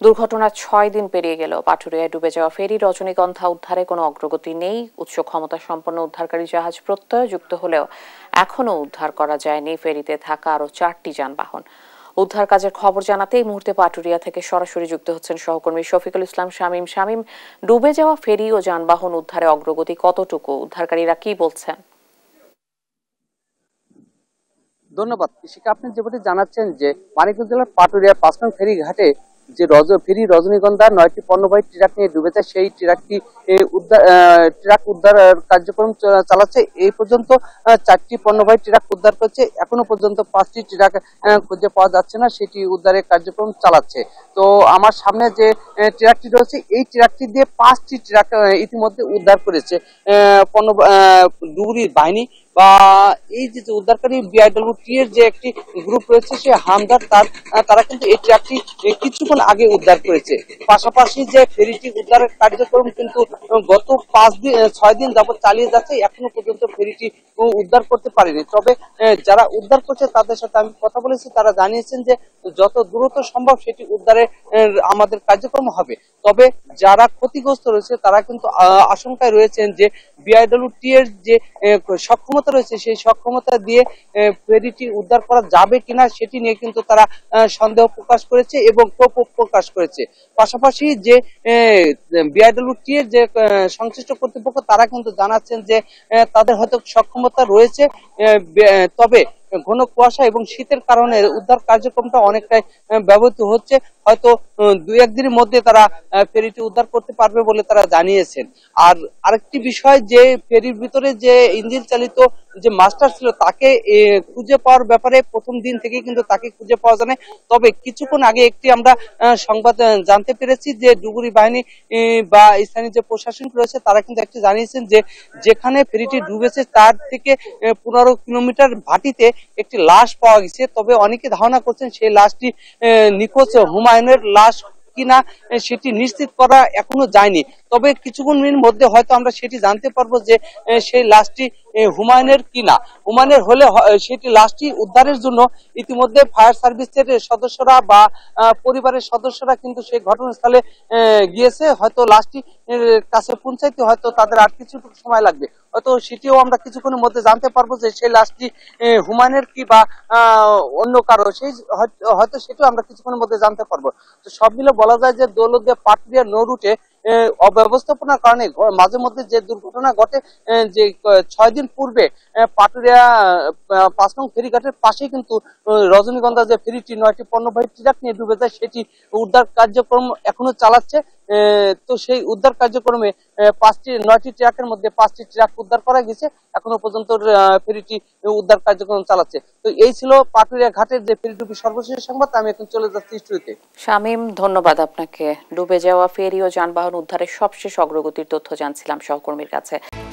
দুর্ঘটনার ৬ দিন পেরিয়ে গেল, পাটুরিয়ায় ডুবে যাওয়া ফেরি রজনীগন্ধা উদ্ধারে কোনো অগ্রগতি নেই। উচ্চ ক্ষমতা সম্পন্ন উদ্ধারকারী জাহাজ প্রত্যয় যুক্ত হলেও এখনও উদ্ধার করা যায়নি ফেরিতে থাকা আরও 4টি যানবাহন। উদ্ধার কাজের খবর জানাতে এই মুহূর্তে পাটুরিয়া থেকে সরাসরি যুক্ত হচ্ছেন সহকর্মী শফিকুল ইসলাম শামীম। শামীম, ডুবে যাওয়া ফেরি ও যানবাহন উদ্ধারে অগ্রগতি কতটুকু? উদ্ধারকারীরা কি বলছেন? ধন্যবাদ কৃষিকা। আপনি যেমনটি জানাচ্ছেন যে মানিকগঞ্জ জেলার পাটুরিয়া ৫ নং ফেরি ঘাটে যে ফেরি রজনীগন্ধা ৯টি পণ্যবাহী ট্রাক নিয়ে ডুবেছে, সেই ট্রাকটি ট্রাক উদ্ধার কার্যক্রম চালাচ্ছে। এই পর্যন্ত 4টি পণ্যবাহী ট্রাক উদ্ধার করছে। এখনো পর্যন্ত 5টি ট্রাক খুঁজে পাওয়া যাচ্ছে না, সেটি উদ্ধারের কার্যক্রম চালাচ্ছে। তো আমার সামনে যে ট্রাকটি রয়েছে, এই ট্রাকটি দিয়ে 5টি ট্রাক ইতিমধ্যে উদ্ধার করেছে ডুবুরি বাহিনী বা এই যে উদ্ধারকারী বিআইডব্লিউটি এর যে একটি গ্রুপ রয়েছে, সে হামদার তারা কিন্তু এই ট্রাকটি কিছুক্ষণ আগে উদ্ধার করেছে। পাশাপাশি যে ফেরিটি উদ্ধারের কার্যক্রম কিন্তু গত 6 দিন যাবত চালিয়ে যাচ্ছে, এখনো পর্যন্ত ফেরিটি উদ্ধার করতে পারেনি। তবে যারা উদ্ধার করছে তাদের সাথে আমি কথা বলেছি, তারা জানিয়েছেন যে যত দ্রুত সম্ভব সেটি উদ্ধারে আমাদের কার্যক্রম হবে। তবে যারা ক্ষতিগ্রস্ত রয়েছে তারা কিন্তু আশঙ্কায় রয়েছেন যে বিআইডব্লিউটি এর যে সক্ষমতা রয়েছে, সেই সক্ষমতা দিয়ে ফেরিটি উদ্ধার করা যাবে কিনা সেটি নিয়ে কিন্তু তারা সন্দেহ প্রকাশ করেছে এবং ক্ষোভ প্রকাশ করেছে। পাশাপাশি যে বিআইডব্লিউটি এর যে সংশ্লিষ্ট কর্তৃপক্ষ তারা কিন্তু জানাচ্ছেন যে তাদের হয়তো সক্ষমতা রয়েছে, তবে ঘন কুয়াশা এবং শীতের কারণে উদ্ধার কার্যক্রমটা অনেকটাই ব্যবহৃত হচ্ছে। হয়তো 2-1 দিনের মধ্যে তারা ফেরিটি উদ্ধার করতে পারবে বলে তারা জানিয়েছেন। আর আরেকটি বিষয়, যে ফেরির ভিতরে যে ইঞ্জিন চালিত যে মাস্টার ছিল তাকে খুঁজে পাওয়ার ব্যাপারে প্রথম দিন থেকে কিন্তু তাকে খুঁজে পাওয়া যায় না। তবে কিছুক্ষণ আগে একটি আমরা সংবাদ জানতে পেরেছি যে ডুবুরি বাহিনী বা স্থানীয় যে প্রশাসন রয়েছে তারা কিন্তু একটি জানিয়েছেন যে যেখানে ফেরিটি ডুবেছে তার থেকে 15 কিলোমিটার ভাটিতে একটি লাশ পাওয়া গেছে। তবে অনেকে ধারণা করছেন সেই লাশটি নিখোঁজ হুমায়ুনের লাশ কিনা সেটি নিশ্চিত করা এখনো যায়নি। তবে কিছুক্ষণের মধ্যে হয়তো আমরা সেটি জানতে পারবো যে সেই লাশটি হুমায়ুনের কিনা। হুমায়ুনের হলে সেটি লাশটি উদ্ধারের জন্য ইতিমধ্যে ফায়ার সার্ভিসের সদস্যরা বা পরিবারের সদস্যরা কিন্তু সেই ঘটনাস্থলে গিয়েছে। হয়তো লাশটি কাছে পৌঁছাইতে হয়তো তাদের আর কিছু সময় লাগবে। হয়তো সেটিও আমরা কিছুক্ষণের মধ্যে জানতে পারবো যে সেই লাশটি হুমায়ুনের কি বা অন্য কারো, সেই হয়তো সেটিও আমরা কিছুক্ষণের মধ্যে জানতে পারবো। তো সব মিলে বলা যায় যে দৌলতদিয়া পাটুরিয়া নৌ রুটে অব্যবস্থাপনার কারণে মাঝে মধ্যে যে দুর্ঘটনা ঘটে, যে 6 দিন পূর্বে পাটুরিয়া 5 নং ফেরিঘাটের পাশে কিন্তু রজনীগন্ধা যে ফেরিটি 9টি পণ্যবাহী ট্রাক নিয়ে ডুবে যায়, সেটি উদ্ধার কার্যক্রম এখনো চালাচ্ছে। তো সেই উদ্ধার কার্যক্রমে 9টি ট্রাকের মধ্যে 5টি ট্রাক উদ্ধার করা গেছে। এখনো পর্যন্ত ফেরিটি উদ্ধার কার্যক্রম চালাচ্ছে। তো এই ছিল পাটুরিয়া ঘাটের যে ফেরি ডুবি সর্বশেষ সংবাদ। আমি এখন চলে যাচ্ছি স্টুডিওতে। শামীম, ধন্যবাদ আপনাকে। ডুবে যাওয়া ফেরি ও যানবাহন উদ্ধারের সবশেষ অগ্রগতির তথ্য জানছিলাম সহকর্মীর কাছে।